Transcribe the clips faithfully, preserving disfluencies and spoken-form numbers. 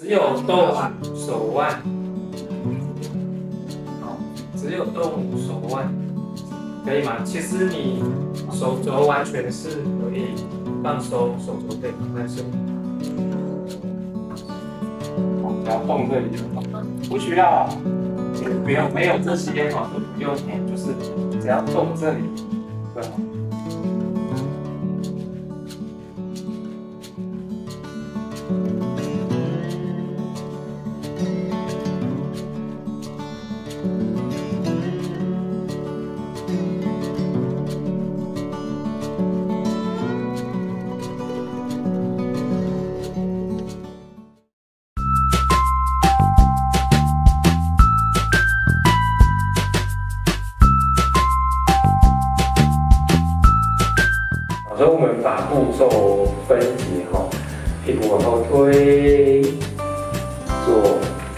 只有动手腕，好，只有动手腕，可以吗？其实你手肘完全是可以放松，手肘可以放在身体。只要动这里就好，不需要，不用没有这些哈，都不用，就是只要动这里就好。所以我们把步骤分解哈，屁股往后推，做，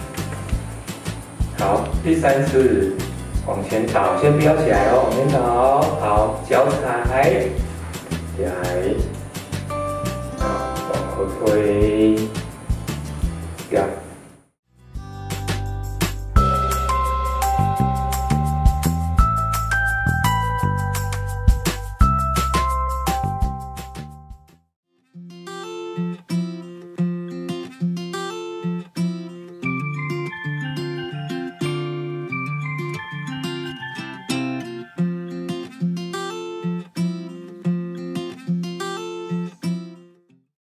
好，第三次往前倒，先不要起来哦，往前倒，好，脚踩，起来，好，往后推。